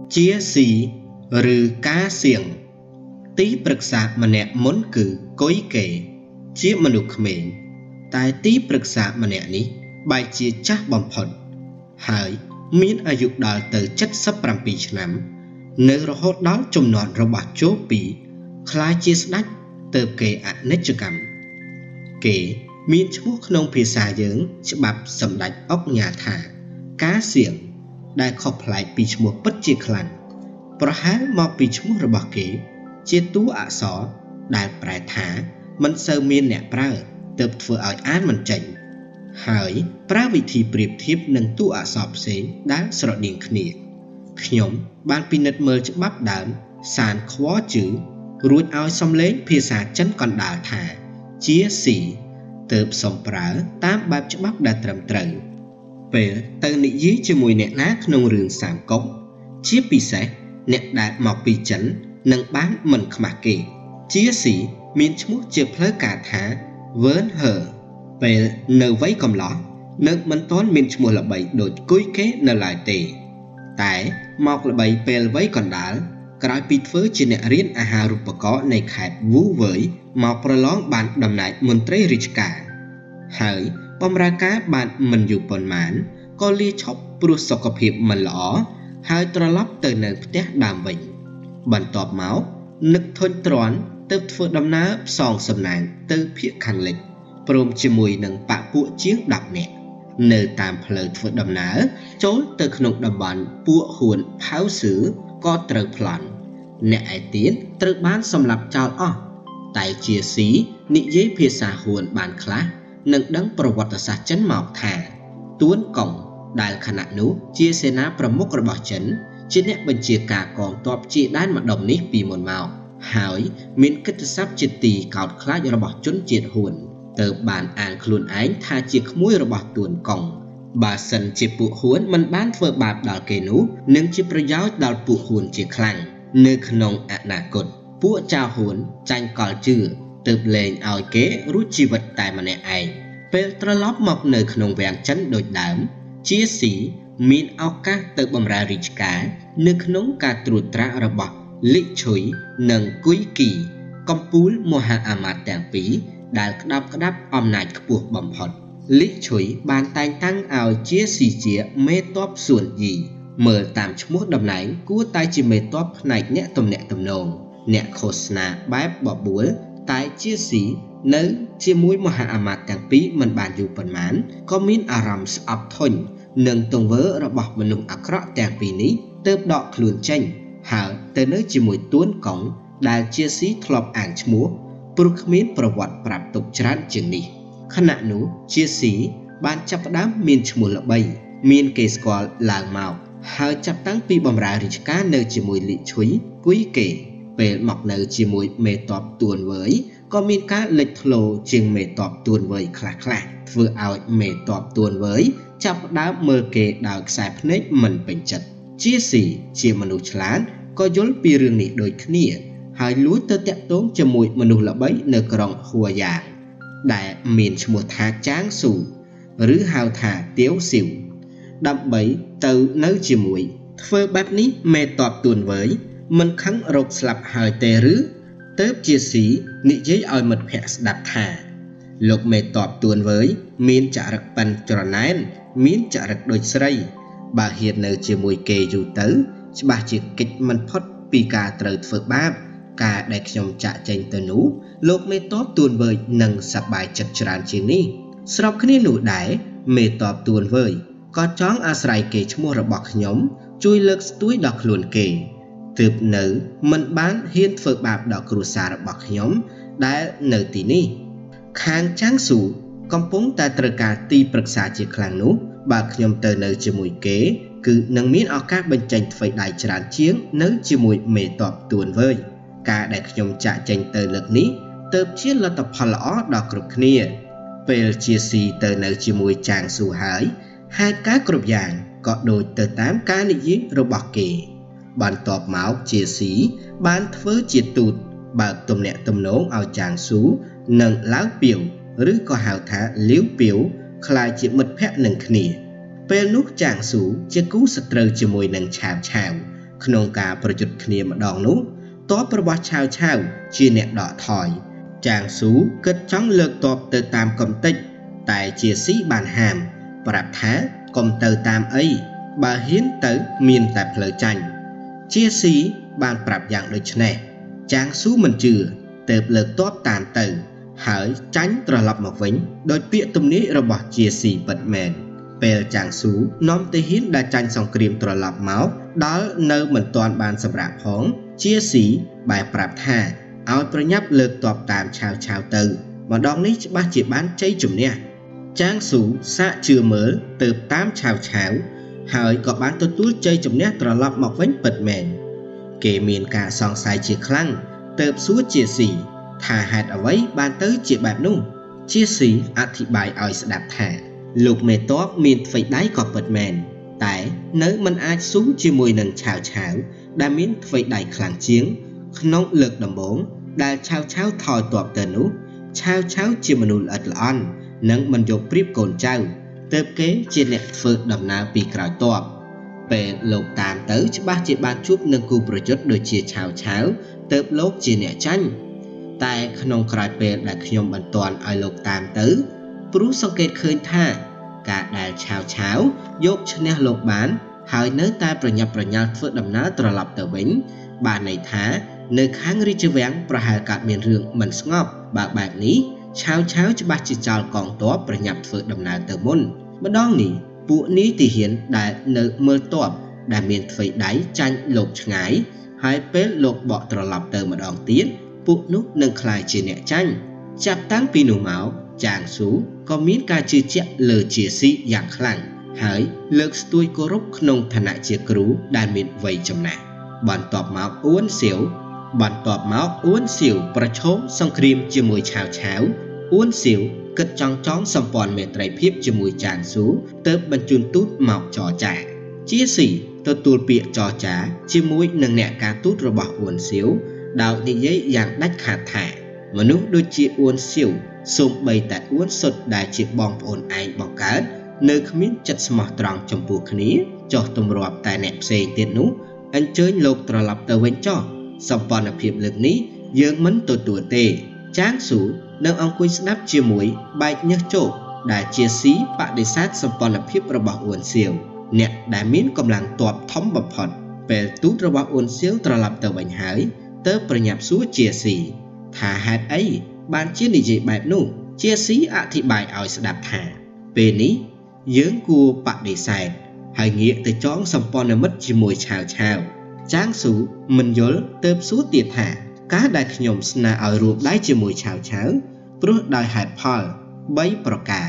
chia xì rư cá xiềng tí bực xạ mà nẹ muốn cử cối kể chia mà nụ khmền tại tí bực xạ mà nẹ ní bài chia chắc bom phậnហើយមានអាយុដល់ទៅ77ឆ្នាំនៅរហូតដល់ចំនួនរបស់ជោពីខ្លាយជាស្ដេចទៅគេអនិច្ចកម្មគេមានឈ្មោះក្នុងភាសាយើងច្បាប់សម្ដេចអុកញ៉ាថាការសៀងដែលខុសប្លែកពីឈ្មោះពិតជាខ្លាំងប្រហែលមកពីឈ្មោះរបស់គេជាតួអក្សរដែលប្រែថាមិនសូវមានអ្នកប្រើទើបធ្វើឲ្យអានមិនចេញហើយប្រើវិធីប្រៀបធៀបនឹងតួអក្សរផ្សេងដែលស្រដៀងគ្នាខ្ញុំបានពិនិត្យមើលច្បាប់ដើមសានខ្វជឺរួចឲ្យសំឡេងភាសាចិនកណ្ដាលថាជាស៊ីទើបសំប្រើតាមបែបច្បាប់ដែលត្រឹមត្រូវពេលទៅនិយាយជាមួយអ្នកណាក្នុងរឿងសាមកុកជាពិសេសអ្នកដែលមកពីចិននឹងបានមិនខ្មាស់គេជាស៊ីមានឈ្មោះជាផ្លូវការថាវើនហឺពេលនៅវ័យកំឡោះនៅមិនទាន់មានឈ្មោះល្បីដូចគុយគេនៅឡើយទេតែមកល្បីពេលវ័យកណ្ដាលក្រោយពីធ្វើជាអ្នករៀនអាហារូបករណ៍នៃខេត្តវូវើយមកប្រឡងបានតំណែងមន្ត្រីរាជការហើយបម្រើការបានមិនយូរប៉ុន្មានក៏លាឈប់ព្រោះសុខភាពមិនល្អហើយត្រឡប់ទៅនៅផ្ទះដើមវិញបន្ទាប់មកនឹកធុញទ្រាន់ទៅធ្វើដំណើរផ្សងសំណាងទៅភូមិខាងលិចព្រមជាមួយនឹងបកពួកជាង10នាក់នៅតាមផ្លូវធ្វើដំណើរចូលទៅក្នុងតំបន់ពួកហ៊ួនផៅសឺក៏ត្រូវប្លន់អ្នកឯទៀតត្រូវបានសម្លាប់ចោលអស់តែជាស៊ីនិយាយភាសាហ៊ួនបានខ្លះនិងដឹងប្រវត្តិសាស្ត្រចិនមកថាទួនកុងដែលខណៈនោះជាសេនាប្រមុខរបស់ចិនជាអ្នកបញ្ជាការកងទ័ពជាដែនម្ដុំនេះពីមុនមកហើយមានកិត្តិស័ព្ទជាទីកោតខ្លាចរបស់ជនជាតិហ៊ួនទៅបានអានខ្លួនឯងថាជាក្មួយរបស់ទួនកុងបើសិនជាពួកហ៊ួនមិនបានធ្វើបាបដល់គេនោះនឹងជាប្រយោជន៍ដល់ពួកហ៊ួនជាខ្លាំងនៅក្នុងអនាគតពួកចៅហ៊ួនចាញ់កលជឿទើបលែងឲ្យគេរួចជីវិតតែម្នាក់ឯងពេលត្រឡប់មកនៅក្នុងវាំងចិនដូចដើមជាស៊ីមានឱកាសទៅបម្រើរាជការនៅក្នុងការត្រួតត្រារបស់លីឈុយនិងគុយគីកំពូលមហាអាមាត្យទាំងពីរដែលក្តាប់អំណាចខ្ពស់បំផុតលីឈុយបានតែងតាំងឲ្យជាស៊ីជាមេតបសួនយីមើលតាមឈ្មោះតំណែងគួរតែជាមេតបផ្នែកអ្នកទំនាក់ទំនងអ្នកឃោសនាបែបបបួលតែជាស៊ីនៅជាមួយមហាអាមាត្យទាំងពីរមិនបានយូរប៉ុន្មានក៏មានអារម្មណ៍ស្អប់ធុញនឹងទង្វើរបស់មនុស្សអាក្រក់ទាំងពីរនេះទើបដកខ្លួនចេញហើយទៅនៅជាមួយទួនកុងដែលជាស៊ីធ្លាប់អានឈ្មោះព្រោះគ្មានប្រវត្តិប្រាប់ទុកច្រើនជាងនេះខណៈនោះជាស៊ីបានចាប់ផ្ដើមមានឈ្មោះល្បីមានគេស្គាល់ឡើងមកហើយចាប់តាំងពីបម្រើរាជការនៅជាមួយលីឈុយគុយគេពេលមកនៅជាមួយមេតបទួនវើយក៏មានការលេចធ្លោជាងមេតបទួនវើយខ្លះធ្វើឲ្យមេតបទួនវើយចាប់ផ្ដើមមើលគេដោយខ្សែភ្នែកមិនពេញចិត្តជាស៊ីជាមនុស្សឆ្លាតក៏យល់ពីរឿងនេះដូចគ្នាហើយលួចទៅតាក់ទងជាមួយមនុស្សល្បីនៅក្រុងហួយ៉ាងដែលមានឈ្មោះថាចាងស៊ូឬហៅថាទាវស៊ីវដើម្បីទៅនៅជាមួយធ្វើបែបនេះមេតបទួនវើយមិនខឹងរកស្លាប់ហើយទេឬទើបជាស៊ីនិយាយឲ្យមិត្តភក្តិស្ដាប់ថាលោកមេតបទួនវើយមានចរិតប៉ិនច្រណែនមានចរិតដូចស្រីបើហ៊ាននៅជាមួយគេយូរទៅច្បាស់ជាកិច្ចមិនផុតពីការត្រូវធ្វើបាបការដែលខ្ញុំចាក់ចេញទៅនោះលោកមេតបទួនវើយនឹងសប្បាយចិត្តច្រើនជាងនេះស្របគ្នានោះដែរមេតបទួនវើយក៏ចង់អាស្រ័យគេឈ្មោះរបស់ខ្ញុំជួយលើកស្ទួយដល់ខ្លួនគេទើបនៅមិនបានហ៊ានធ្វើបាបដល់គ្រួសាររបស់ខ្ញុំដែលនៅទីនេះខាងចាងស៊ូកំពុងតែត្រូវការទីប្រឹក្សាជាខ្លាំងនោះបើខ្ញុំទៅនៅជាមួយគេគឺនឹងមានឱកាសបញ្ចេញថ្វីដៃច្រើនជាងនៅជាមួយមេតបទួនវើយការដែលខ្ញុំចាក់ចេញទៅលើកនេះទើបជាលទ្ធផលល្អដល់គ្រប់គ្នាពេលជាស៊ីទៅនៅជាមួយចាងស៊ូហើយហេតុការគ្រប់យ៉ាងក៏ដូចទៅតាមការនិយាយរបស់គេបន្ទាប់មកជាស៊ីបានធ្វើជាទូតបើកទំនាក់ទំនងឲ្យចាងស៊ូនិងឡាវពាវឬក៏ហៅថាលាវពាវក្លាយជាមិត្តភក្តិនឹងគ្នាពេលនោះចាងស៊ូជាគូសត្រូវជាមួយនឹងឆាវក្នុងការប្រយុទ្ធគ្នាម្ដងនោះទ័ពរបស់ឆាវឆាវជាអ្នកដកថយចាងស៊ូគិតចង់លើកទ័ពទៅតាមកំតិចតែជាស៊ីបានហាមប្រាប់ថាកុំទៅតាមអីបើហ៊ានទៅមានតែផ្លូវចាញ់ជាស៊ីបានប្រាប់យ៉ាងដូចនេះចាងស៊ូមិនជឿទើបលើកទ័ពតាមទៅហើយចាញ់ត្រឡប់មកវិញដោយពាក្យទំនាយរបស់ជាស៊ីពិតមែនពេលចាងស៊ូនាំទាហានដែលចាញ់សង្គ្រាមត្រឡប់មកដល់នៅមិនទាន់បានសម្រាប់ផងជាស៊ីបែរប្រាប់ថាឲ្យប្រញាប់លើកទ័ពតាមឆាវឆាវទៅម្ដងនេះច្បាស់ជាបានជ័យជំនះចាងស៊ូសាកជឿមើលទៅតាមឆាវឆាវហើយក៏បានទទួលជ័យជំនះត្រឡប់មកវិញពិតមែនគេមានការសង្ស័យជាខ្លាំងទើបសួរជាស៊ីថាហេតុអ្វីបានទៅជាបែបនោះជាស៊ីអធិប្បាយឲ្យស្ដាប់ថាលោកមេទ័ពមានទ្វេដៃក៏ពិតមែនតែនៅមិនអាចស៊ូជាមួយនឹងឆាវឆាវដែលមានទ្វេដៃខ្លាំងជាងក្នុងលើកដំបូងដែលឆាវឆាវថយទ័ពទៅនោះឆាវឆាវជាមនុស្សល្អិតល្អន់និងមិនយកប្រៀបកូនចៅទើបគេជាអ្នកធ្វើដំណើរពីក្រោយទ័ពពេលលោកតាមទៅច្បាស់ជាបានជួបនឹងគូប្រយុទ្ធដូចជាឆាវឆាវទើបលោកជាអ្នកចាញ់តែក្នុងក្រោយពេលដែលខ្ញុំមិនទាន់ឲ្យលោកតាមទៅព្រោះសង្កេតឃើញថាការដែលឆាវឆាវយកឈ្នះលោកបានហើយនៅតែប្រញាប់ប្រញាល់ធ្វើដំណើរត្រឡប់ទៅវិញបានន័យថានៅខាងរាជវាំងប្រហែលកើតមានរឿងមិនស្ងប់បើបែបនេះឆាវឆាវច្បាស់ជាចោលកងទ័ពប្រញាប់ធ្វើដំណើរទៅមុនម្ដងនេះពួកនាយទាហានដែលនៅមើលទ័ពដែលមានទ្វេដៃចាញ់លោកឆ្ងាយហើយពេលលោកបកត្រឡប់ទៅម្ដងទៀតពួកនោះនឹងក្លាយជាអ្នកចាញ់ចាប់តាំងពីនោះមកចាងស៊ូក៏មានការជឿជាក់លើជាស៊ីយ៉ាងខ្លាំងហើយលើកស្ទួយគោរពក្នុងឋានៈជាគ្រូដែលមានវ័យចំណាស់បន្ទាប់មកអ៊ួនសៀវប្រឈមសង្គ្រាមជាមួយឆាវឆាវអ៊ួនសៀវគិតចង់សម្ព័ន្ធមេត្រីភាពជាមួយចាងស៊ូទើបបញ្ជូនទូតមកចរចាជាស៊ីទទួលពាក្យចរចាជាមួយនឹងអ្នកការទូតរបស់អ៊ួនសៀវដោយនិយាយយ៉ាងដាច់ខាតថាមនុស្សដូចជាអ៊ួនសៀវសូម្បីតែអ៊ួនសុតដែលជាបងប្អូនឯងបង្កើតនៅគ្មានចិត្តស្មោះត្រង់ចំពោះគ្នាចោះទម្រាប់តែអ្នកផ្សេងទៀតនោះអញ្ជើញលោកត្រឡប់ទៅវិញចោះសម្ព័ន្ធភាពលើកនេះយើងមិនទទួលទេចាងស៊ូនៅអង្គុយស្ដាប់ជាមួយបែកញើសជោគដែលជាស៊ីបដិសេធសម្ព័ន្ធភាពរបស់អ៊ួនសៀវអ្នកដែលមានកម្លាំងទ័ពធំបំផុតពេលទូតរបស់អ៊ុនសៀវត្រឡប់ទៅវិញហើយទើបប្រញាប់សួរជាស៊ីថាហេតុអីបានជានិយាយបែបនោះជាស៊ីអធិប្បាយឲ្យស្ដាប់ថាពេលនេះយើងគួរបដិសេធហើយងាកទៅចងសម្ព័ន្ធមិត្តជាមួយឆាវឆាវចាងស៊ូមិនយល់ទើបសួរទៀតថាការដែលខ្ញុំស្នើឲ្យរួមដៃជាមួយឆាវឆាវព្រោះដោយហេតុផល3ប្រការ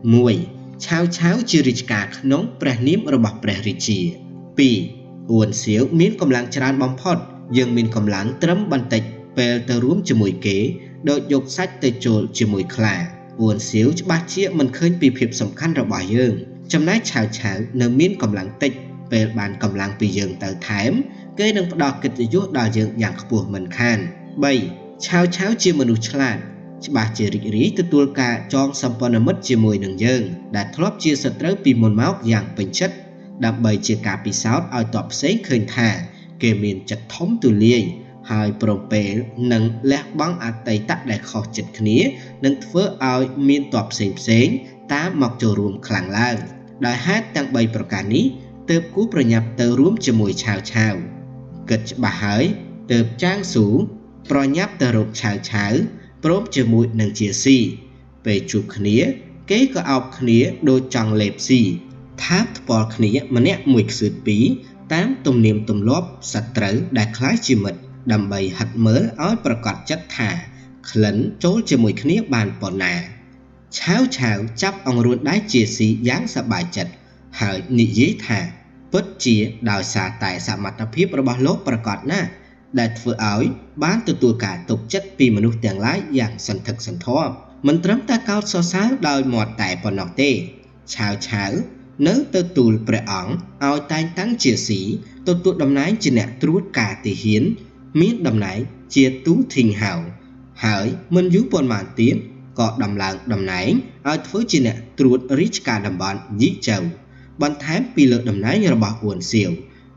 1. ឆាវឆាវជារាជការក្នុងព្រះនាមរបស់ព្រះរាជា 2. អ៊ួនសៀវមានកម្លាំងច្រើនបំផុតយើងមានកម្លាំងត្រឹមបន្តិចពេលទៅរួមជាមួយគេដូចយកសាច់ទៅចូលជាមួយខ្លាអ៊ួនសៀវច្បាស់ជាមិនឃើញពីភាពសំខាន់របស់យើងចំណែកឆាវឆាវនៅមានកម្លាំងតិចពេលបានកម្លាំងពីយើងទៅថែមគេនឹងផ្ដល់កិត្តិយសដល់យើងយ៉ាងខ្ពស់មិនខាន 3. ឆាវឆាវជាមនុស្សឆ្លាតច្បាស់ជារីករាយទទួលការចងសម្ព័ន្ធមិត្តជាមួយនឹងយើងដែលធ្លាប់ជាសត្រូវពីមុនមកយ៉ាងពេញចិត្តដើម្បីជាការពិសោធន៍ឲ្យទ័ពផ្សេងឃើញថាគេមានចិត្តធំទូលាយហើយព្រមពេលនឹងលះបង់អតីតដែលខុសចិត្តគ្នានឹងធ្វើឲ្យមានទ័ពផ្សេងតាមមកចូលរួមខ្លាំងឡើងដោយហេតុទាំង3ប្រការនេះទើបគូប្រញាប់ទៅរួមជាមួយឆាវឆាវគិតច្បាស់ហើយទើបចាងស៊ូប្រញាប់ទៅរកឆាវឆាវព្រមជាមួយនឹងជាស៊ីពេលជួបគ្នាគេក៏អោបគ្នាដូចចង់លេបស៊ីថាបថ្ពាល់គ្នាម្នាក់មួយខ្សឺតពីរតាមទំនៀមទម្លាប់សត្រូវដែលคล้ายជាមិត្តដើម្បីហិតមើលឲ្យប្រកាសចិត្តថាក្លិនចូលជាមួយគ្នាបានប៉ុណ្ណាឆាវឆាវចាប់អង្រួនដៃជាស៊ីយ៉ាងសប្បាយចិត្តហើយនិយាយថាពិតជាដោយសារតែសមត្ថភាពរបស់លោកប្រកាសណាស់ដែលធ្វើឲ្យបានទទួលការទុកចិត្តពីមនុស្សទាំងឡាយយ៉ាងសន្ធឹកសន្ធាប់មិនត្រឹមតែកោតសរសើរដោយមាត់តែប៉ុណ្ណោះទេឆាវឆាវនៅទៅទូលព្រះអង្គឲ្យតែងតាំងជាស៊ីទទួលតំណែងជាអ្នកត្រួតការទាហានមានតំណែងជាទូធីងហៅហើយមិនយូរប៉ុន្មានទៀតក៏ដំឡើងតំណែងឲ្យធ្វើជាអ្នកត្រួតរាជការតំបន់យីចៅបន្ថែមពីលើតំណែងរបស់អ៊ួនសៀវ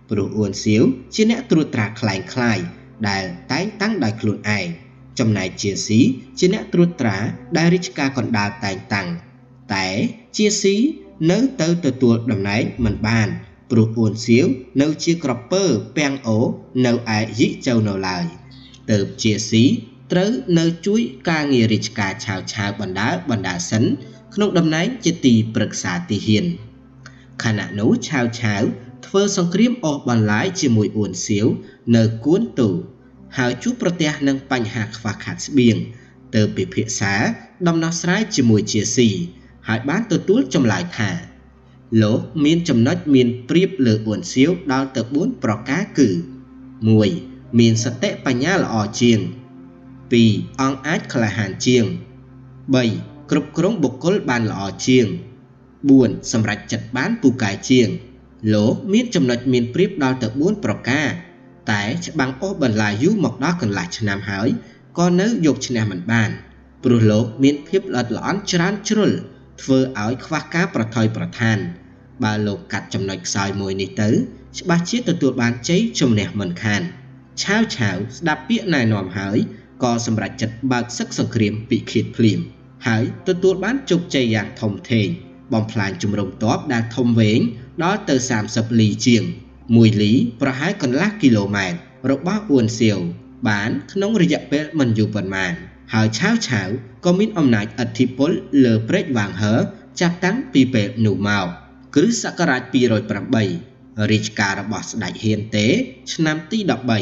ព្រោះអួនសៀវជាអ្នកត្រួតត្រាខ្លែងខ្លាយដែលតែងតាំងដោយខ្លួនឯងចំណែកជាស៊ីជាអ្នកត្រួតត្រាដែលរាជការកណ្ដាលតែងតាំងតែជាស៊ីនៅទៅទទួលតំណែងមិនបានព្រោះអួនសៀវនៅជាក្រពើពាំងអូនៅឯយិចៅនៅឡើយទើបជាស៊ីត្រូវនៅជួយការងាររាជការឆាវបណ្ដាសិនក្នុងតំណែងជាទីប្រឹក្សាទាហានខណៈនោះឆាវធ្វើសង្គ្រាមអស់បន្លាយជាមួយអួនសៀវនៅគួនទូហើយជួបប្រទះនឹងបញ្ហាខ្វះខាតស្បៀងទើបពិភាក្សាដំណោះស្រាយជាមួយជាស៊ីហើយបានទទួលចម្លើយថាលោកមានចំណុចមានប្រៀបលើអួនសៀវដល់ទៅ4ប្រការគឺ 1. មានសតិបញ្ញាល្អជាង 2. អង្គអាចក្លាហានជាង 3. គ្រប់គ្រងបុគ្គលបានល្អជាង 4. សម្រេចចិត្តបានពូកែជាងលោកមានចំណុចមានប្រៀបដល់ទៅ4ប្រការតែច្បាំងអស់បន្លាយយូរមកដល់កន្លះឆ្នាំហើយក៏នៅយកឈ្នះមិនបានព្រោះលោកមានភាពល្អិតល្អន់ច្រើនជ្រុលធ្វើឲ្យខ្វះការប្រថុយប្រឋានបើលោកកាត់ចំណុចខ្សោយមួយនេះទៅច្បាស់ជាទទួលបានជ័យជំនះមិនខានឆាវស្ដាប់ពាក្យណែនាំហើយក៏សម្រេចចិត្តបើកសឹកសង្គ្រាមពិឃាតភ្លាមហើយទទួលបានជោគជ័យយ៉ាងធំធេងបំផ្លាញជំរំទ័ពដែលធំវែងដល់ទៅ30លីជាង1លីប្រហែលកន្លះគីឡូម៉ែត្ររបស់អួនសៀវបានក្នុងរយៈពេលមិនយូរប៉ុន្មានហើយឆាវក៏មានអំណាចឥទ្ធិពលលើព្រែកវាងហើចាប់តាំងពីពេលនោះមកគ្រិស្តសករាជ208រាជការរបស់ស្ដេចហ៊ានតេឆ្នាំទី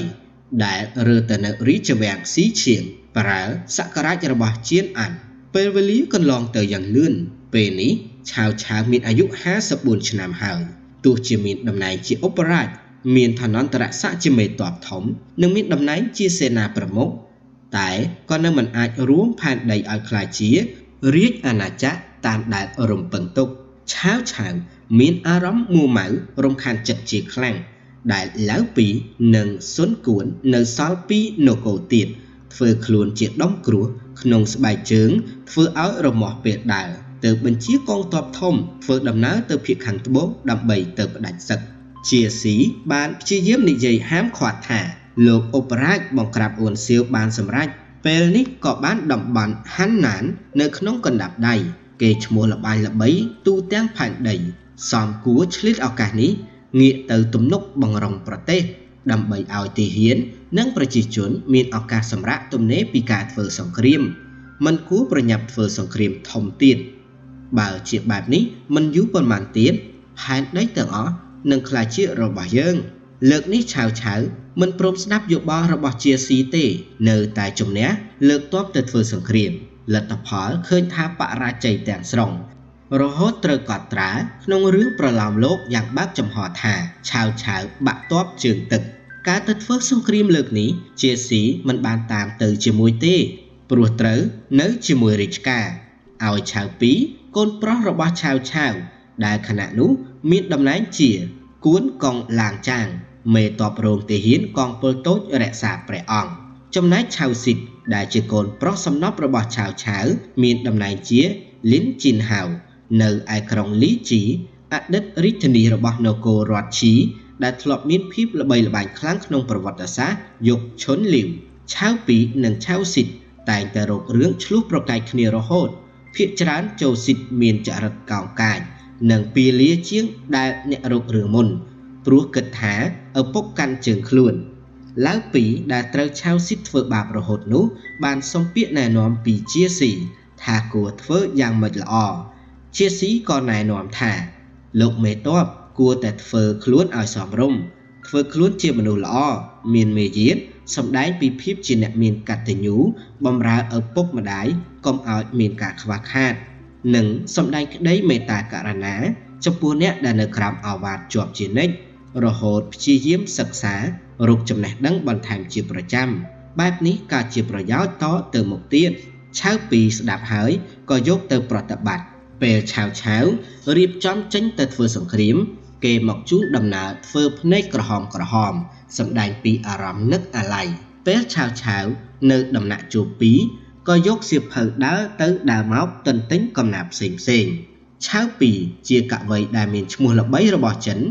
13ដែលរើទៅនៅរាជវាំងស៊ីឈៀងប្រើសករាជរបស់ជៀនអានពេលវេលាកន្លងទៅយ៉ាងលឿនពេលនេះឆាវមានអាយុ54ឆ្នាំហើយទោះជាមានតំណែងជាឧបរាជមានឋានន្តរស័ក្តិជាមេទ័ពធំនិងមានតំណែងជាសេនាប្រមុខតែក៏នៅមិនអាចរួមផែនដីឲ្យក្លាយជារាជអាណាចក្រតាមដែលរំពឹងទុកឆាវមានអារម្មណ៍មួម៉ៅរំខានចិត្តជាខ្លាំងដែលឡៅពីនិងសុនគួននៅសល់ពីនគរទៀតធ្វើខ្លួនជាដុំគ្រោះក្នុងស្បែកជើងធ្វើឲ្យរមាស់ពេលដើរទៅបញ្ជាកងទ័ពធំធ្វើដំណើរទៅភាគខាងត្បូងដើម្បីទៅផ្ដាច់សឹកជាស៊ីបានព្យាយាមនិយាយហាមឃាត់ថាលោកឧបរាជបង្ក្រាបអួនសៀវបានសម្រេចពេលនេះក៏បានតំបន់ហាន់ណាននៅក្នុងកណ្ដាប់ដៃគេឈ្មោះល្បាយល្បីទូទាំងផែនដីសំគួរឆ្លៀតឱកាសនេះងាកទៅទំនុកបង្រំប្រទេសដើម្បីឲ្យទាហាននិងប្រជាជនមានឱកាសសម្រាកទំនេរពីការធ្វើសង្គ្រាមមិនគួរប្រញាប់ធ្វើសង្គ្រាមធំទៀតបើជាបែបនេះមិនយូរប៉ុន្មានទៀតផែនដីទាំងអស់នឹងក្លាយជារបស់យើងលើកនេះឆាវមិនព្រមស្ដាប់យោបល់របស់ជាស៊ីទេនៅតែជំនះលើកទ័ពទៅធ្វើសង្គ្រាមលទ្ធផលឃើញថាបរាជ័យទាំងស្រុងរហូតត្រូវកត់ត្រាក្នុងរឿងប្រឡោមលោកយ៉ាងបើកចំហថាឆាវបាក់ទ័ពជើងទឹកការទៅធ្វើសង្គ្រាមលើកនេះជាស៊ីមិនបានតាមទៅជាមួយទេព្រោះត្រូវនៅជាមួយរាជការឲ្យឆាវ2កូនប្រុសរបស់ឆាវដែលខណៈនោះមានតំណែងជាគួនកងឡាងចាងមេទ័ពរងទាហានកងពលតូចរក្សាព្រះអង្គចំណែកឆាវស៊ីតដែលជាកូនប្រុសសំណប់របស់ឆាវមានតំណែងជាលីនជីនហៅនៅឯក្រុងលីជីអតីតរាជធានីរបស់នគររដ្ឋឈីដែលធ្លាប់មានភាពល្បីល្បាញខ្លាំងក្នុងប្រវត្តិសាស្ត្រយុគឈុនលីវឆាវ2និងឆាវស៊ីតតែងតែរករឿងឆ្លោះប្រកែកគ្នារហូតភាគច្រើនចូលស៊ីតមានចរិតកោងកាចនិងពីលាជាងដែលអ្នករករឿងមុនព្រោះគិតថាឪពុកកាន់ជើងខ្លួនឡៅពីដែលត្រូវឆាវស៊ីតធ្វើបាបរហូតនោះបានសុំពាក្យណែនាំពីជាស៊ីថាគួរធ្វើយ៉ាងម៉េចល្អជាស៊ីក៏ណែនាំថាលោកមេទ័ពគួរតែធ្វើខ្លួនឲ្យសមរម្យធ្វើខ្លួនជាមនុស្សល្អមានមេយាទសម្ដែងពីភាពជាអ្នកមានកតញ្ញូបម្រើឪពុកម្ដាយកុំឲ្យមានការខ្វះខាតនិងសម្ដែងក្តីមេត្តាករុណាចំពោះអ្នកដែលនៅក្រោមអាវ៉ាតជាប់ជានិច្ចរហូតព្យាយាមសិក្សារកចំណេះដឹងបន្ថែមជាប្រចាំបែបនេះក៏ជាប្រយោជន៍តទៅមុខទៀតឆាវ2ស្ដាប់ហើយក៏យកទៅប្រតិបត្តិពេលឆាវរៀបចំចេញទៅធ្វើសង្គ្រាមគេមកជួលដំណើរធ្វើភ្នែកក្រហមសម្ដែងពីអារម្មណ៍នឹកអាល័យពេលឆាវនៅដំណាក់ជួរ2ក៏យកសៀវភៅដើរទៅដើរមកទន្ទិញកំណាព្យផ្សេងឆាវ2ជាកវីដែលមានឈ្មោះល្បីរបស់ចិន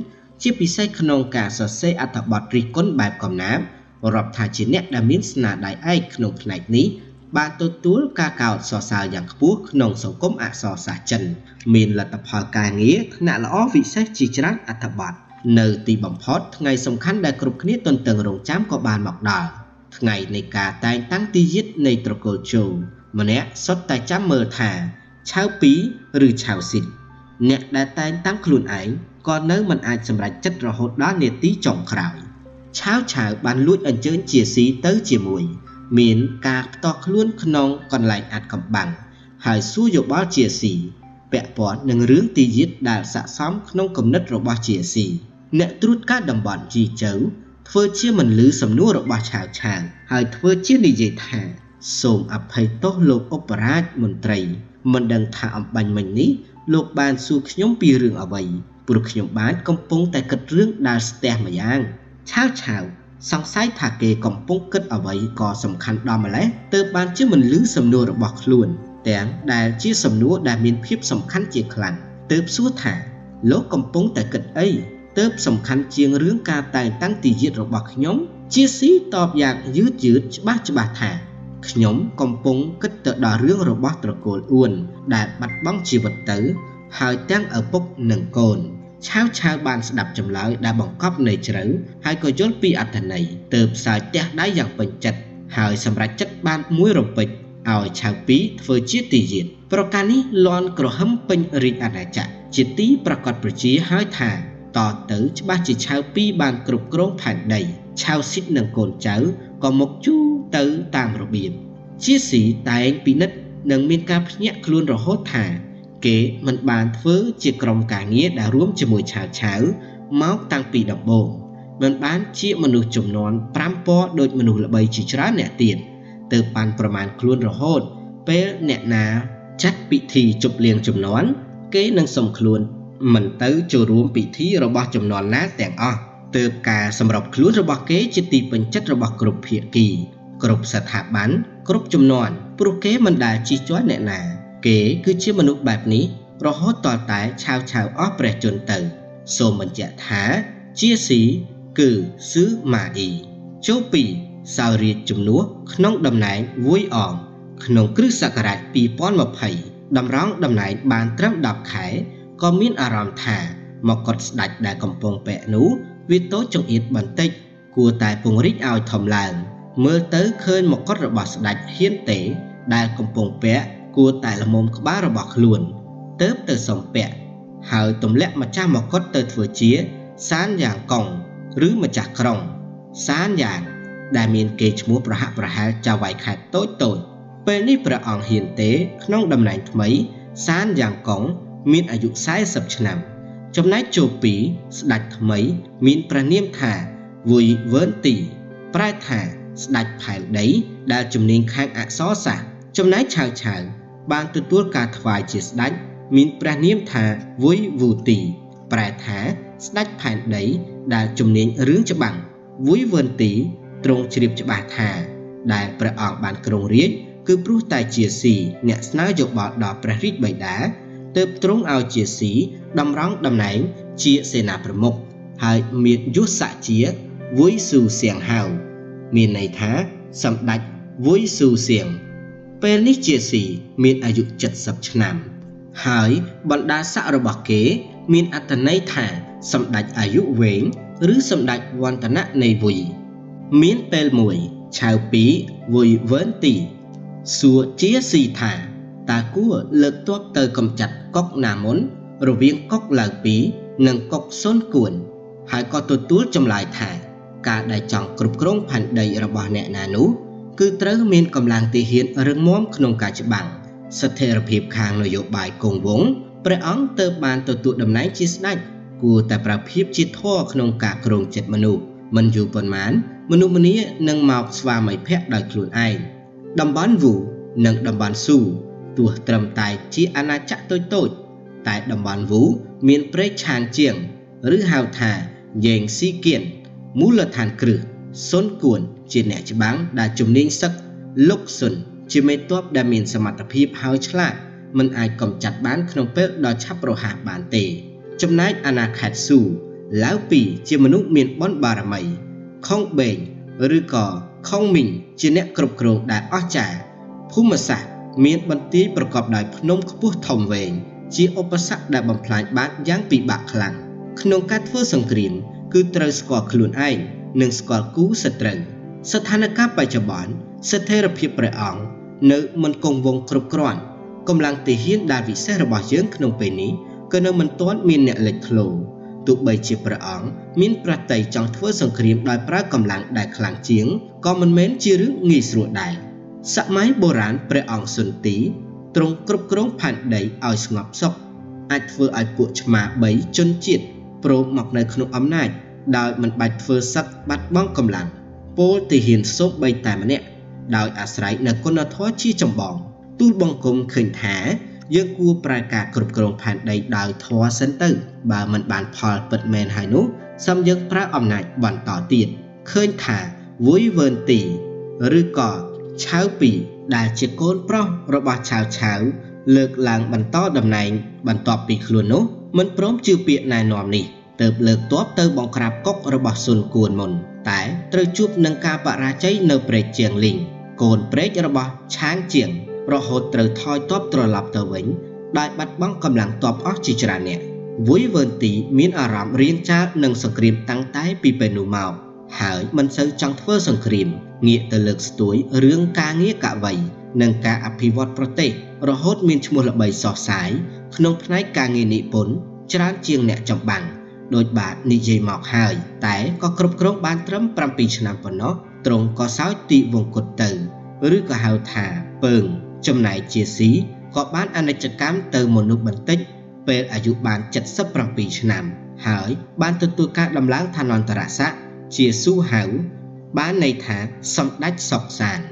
ជាពិសេសក្នុងការសរសេរអត្ថបទរិះគន់បែបកំណាព្យរាប់ថាជាអ្នកដែលមានស្នាដៃឯកក្នុងផ្នែកនេះបានទទួលការកោតសរសើរយ៉ាងខ្ពស់ក្នុងសង្គមអក្សរសាស្ត្រចិនមានលទ្ធផលការងារថ្នាក់ល្អវិសេសជាច្រើនអត្ថបទនៅទីបំផុតថ្ងៃសំខាន់ដែលគ្រប់គ្នាទន្ទឹងរង់ចាំក៏បានមកដល់ថ្ងៃនៃការតែងតាំងទីយាតនៃត្រកូលជូម្នាក់សុទ្ធតែចាំមើលថាឆៅពីឬឆៅស៊ីនអ្នកដែលតែងតាំងខ្លួនឯងក៏នៅមិនអាចសម្រេចចិត្តរហូតដល់នាទីចុងក្រោយឆៅបានលួចអញ្ជើញជាស៊ីទៅជាមួយមានការផ្ទាស់ខ្លួនក្នុងកន្លែងអាត់កំបាំងហើយសួរយោបល់ជាស៊ីពាក់ព័ន្ធនឹងរឿងទីយាតដែលស័ក្តិសមក្នុងគំនិតរបស់ជាស៊ីអ្នកត្រួតការតំបន់ជីជើធ្វើជាមិនលឺសំណួររបស់ឆៅហើយធ្វើជានិយាយថាសូមអភ័យទោសលោកឧបរាជមន្ត្រីមិនដឹងថាអំបញ្ញមិញនេះលោកបានសួរខ្ញុំពីរឿងអ្វីព្រោះខ្ញុំបានកំពុងតែគិតរឿងដែលស្ទះម្យ៉ាងឆៅសង្ស័យថាគេកំពុងគិតអ្វីក៏សំខាន់ដល់ម្ល៉េះទើបបានជាមិនលឺសំណួររបស់ខ្លួនទាំងដែលជាសំណួរដែលមានភាពសំខាន់ជាខ្លាំងទើបសួរថាលោកកំពុងតែគិតអីទើបសំខាន់ជាងរឿងការតែងតាំងទីយាតរបស់ខ្ញុំជាស៊ីតបយ៉ាងយឺតច្បាស់ថាខ្ញុំកំពុងគិតទៅដល់រឿងរបស់ត្រកូលអួនដែលបាត់បង់ជីវិតទៅហើយទាំងឪពុកនិងកូនឆៅបានស្ដាប់ចម្លើយដែលបង្កប់ន័យជ្រៅហើយក៏យល់ពីអត្ថន័យទើបសើចទះដៃយ៉ាងពេញចិត្តហើយសម្រេចចិត្តបានមួយរំពេចឲ្យឆៅពីធ្វើជាទីយាតប្រការនេះលាន់ក្រហឹមពេញរាជអាណាចក្រជាទីប្រកាសប្រជាហើយថាតទៅច្បាស់ជាឆៅពីបានគ្រប់គ្រងផែនដីឆៅស៊ីតនិងកូនចៅក៏មកជូរទៅតាមរបៀបជាស៊ីតែងពិនិត្យនិងមានការភ្ញាក់ខ្លួនរហូតថាគេមិនបានធ្វើជាក្រុមការងារដែលរួមជាមួយឆៅមកតាំងពីដំបូងមិនបានជាមនុស្សចំនួន5ពណ៌ដូចមនុស្សល្បីជាច្រើនអ្នកទៀតទើបបានប្រមាណខ្លួនរហូតពេលអ្នកណាចាត់ពិធីជប់លៀងចំនួនគេនឹងសុំខ្លួនមិនទៅចូលរួមពិធីរបស់ចំនួនណាទាំងអស់ទើបការសម្របខ្លួនរបស់គេជាទីពេញចិត្តរបស់គ្រប់ភាគីគ្រប់ស្ថាប័នគ្រប់ចំនួនព្រោះគេមិនដែលជិះជាន់អ្នកណាគេគឺជាមនុស្សបែបនេះរហូតតតែឆៅអស់ព្រះជន្មទៅសូមបញ្ជាក់ថាជាស៊ីគឺស៊ឺម៉ាអ៊ីចូលពីសោរាជជំនួសក្នុងតំណែងវួយអងក្នុងគ្រិស្តសករាជ2020តម្រង់តំណែងបានត្រឹម10ខែក៏មានអារម្មណ៍ថាមកុដស្ដេចដែលកំពុងពាក់នោះវាតូចចង្អៀតបន្តិចគួរតែពង្រីកឲ្យធំឡើងមើលទៅឃើញមកុដរបស់ស្ដេចហ៊ានទេដែលកំពុងពាក់គួរតែល្មមក្បាលរបស់ខ្លួនទើបទៅសំពាក់ហើយទម្លាក់ម្ចាស់មកុដទៅធ្វើជាសានយ៉ាងកុងឬម្ចាស់ក្រុងសានយ៉ាងដែលមានគេឈ្មោះប្រហាក់ប្រហែលចៅវាយខេត្តតូចពេលនេះព្រះអង្គហ៊ានទេក្នុងតំណែងថ្មីសានយ៉ាងកុងមានអាយុ40ឆ្នាំចំណែកជោពីស្ដេចថ្មីមានព្រះនាមថាវុយវើនទីប្រែថាស្ដេចផែនដីដែលជំនាញខាងអក្សរសាស្ត្រចំណែកឆៅបានទទួលការថ្វាយជាស្ដេចមានព្រះនាមថាវុយវូទីប្រែថាស្ដេចផែនដីដែលជំនាញរឿងច្បាំងវុយវើនទីទ្រង់ជ្រាបច្បាស់ថាដែលព្រះអង្គបានគ្រងរាជ្យគឺព្រោះតែជាស៊ីអ្នកស្នើយោបល់ដល់ព្រះរាជបិតាទើបទ្រង់ឲ្យជាស៊ីតម្រង់តំណែងជាសេនាប្រមុខហើយមានយសស័ក្តិជាវុយស៊ូសៀងហៅមានន័យថាសម្ដេចវុយស៊ូសៀងពេលនេះជាស៊ីមានអាយុ70ឆ្នាំហើយបណ្ដាស័ក្តិរបស់គេមានអត្ថន័យថាសម្ដេចអាយុវែងឬសម្ដេចវណ្ឌនៈនៃវុយមានពេលមួយឆៅពីវុយវើនទីសួរជាស៊ីថាតើគួរលើកទ័ពទៅកំចាត់កុកណាមុនរវាងកុកឡៅពីនិងកុកសុនគួនហើយក៏ទទួលចម្លើយថាការដែលចង់គ្រប់គ្រងផែនដីរបស់អ្នកណានោះគឺត្រូវមានកម្លាំងទាហានរឹងមាំក្នុងការច្បាំងស្ថិរភាពខាងនយោបាយគង់វង្សព្រះអង្គទើបបានទទួលតំណែងជាស្ដេចគួរតែប្រភាពជាធម៌ក្នុងការគ្រងចិត្តមនុស្សមិនយូរប៉ុន្មានមនុស្សម្នានឹងមកស្វាមីភក្តិដោយខ្លួនឯងតំបន់វូនិងតំបន់ស៊ូទោះត្រឹមតែជាអាណាចក្រតូចតែតំបន់វូមានព្រែកឆានជាងឬហៅថាយេងស៊ីគៀនមូលដ្ឋានគ្រឹះសុនគួនជាអ្នកច្បាំងដែលជំនាញសឹកលុកសុនជាមេទ័ពដែលមានសមត្ថភាពហើយឆ្លាតមិនអាចកំចាត់បានក្នុងពេលដ៏ឆាប់រហ័សបានទេចំណែកអាណាខេត្តស៊ូ lão pì chỉ mà nút miền bón bà ra mày không bền rư cò không mình chỉ nét cột cột đại áo trà phú mà sạc miền bắn tíประกอบដោយភ្នំខ្ពស់ធំវែងជាឧបសគ្គដែលបំផ្លាញបានយ៉ាងពិបាកខ្លាំងក្នុងការធ្វើសង្គ្រាមគឺត្រូវស្គាល់ខ្លួនឯងនិងស្គាល់គូសត្រូវស្ថានភាពបច្ចុប្បន្នស្ថិរភាពព្រះអង្គនៅមិនគង់វង្សគ្រប់គ្រាន់កម្លាំងទាហានដែលវិសេសរបស់យើងក្នុងពេលនេះក៏នៅមិនទាន់មានអ្នកលេចធ្លោទោះបីជាព្រះអង្គមានប្រតិយចង់ធ្វើសង្គ្រាមដោយប្រើកម្លាំងដែលខ្លាំងជាងក៏មិនមែនជារឿងងាយស្រួលដែរសម័យបុរាណព្រះអង្គសុន្ទីទ្រង់គ្រប់គ្រងផែនដីឲ្យស្ងប់សុខអាចធ្វើឲ្យពួកឆ្មា3ជនជាតិព្រមមកនៅក្នុងអំណាចដោយមិនបាច់ធ្វើសឹកបាត់បង់កម្លាំងពលទាហានសូម្បីតែម្នាក់ដោយអាស្រ័យនៅគុណធម៌ជាចម្បងទូលបង្គំឃើញថាយើងគួរប្រើការគ្រប់គ្រងផែនដីដោយធម៌សិនទៅបើមិនបានផលពិតមែនហើយនោះសូមយើងប្រើអំណាចបន្តទៀតឃើញថាវុយវើនទីឬក៏ឆៅពីដែលជាកូនប្រុសរបស់ឆៅលើកឡើងបន្តតំណែងបន្ទាប់ពីខ្លួននោះមិនព្រមជឿពាក្យណែនាំនេះទើបលើកទ័ពទៅបង្ក្រាបកុករបស់ស៊ុនគួនមុនតែត្រូវជួបនឹងការបរាជ័យនៅព្រែកជាងលីងកូនព្រែករបស់ឆាងជាងរហូតត្រូវថយទ័ពត្រឡប់ទៅវិញដោយបាត់បង់កម្លាំងទ័ពអស់ជាច្រើនអ្នកវុយវើនទីមានអារម្មណ៍រៀងចាលនឹងសង្គ្រាមតាំងតែពីពេលនោះមកហើយមិនសូវចង់ធ្វើសង្គ្រាមងាកទៅលើកស្ទួយរឿងការងារកវីនិងការអភិវឌ្ឍប្រទេសរហូតមានឈ្មោះល្បីសោះសាយក្នុងផ្នែកការងារនិពន្ធច្រើនជាងអ្នកចម្បាំងដោយបាទនិយាយមកហើយតែក៏គ្រប់គ្រងបានត្រឹម7ឆ្នាំប៉ុណ្ណោះទ្រង់ក៏សោយទីវង្គតទៅឬក៏ហៅថាពើងចំណែកជាស៊ីក៏បានអនិច្ចកម្មទៅមនុស្សបន្តិចពេលអាយុបាន77ឆ្នាំហើយបានទទួលការដំឡើងឋានន្តរស័ក្តិជាស៊ូហៅបានន័យថាសម្ដេចសុកសាន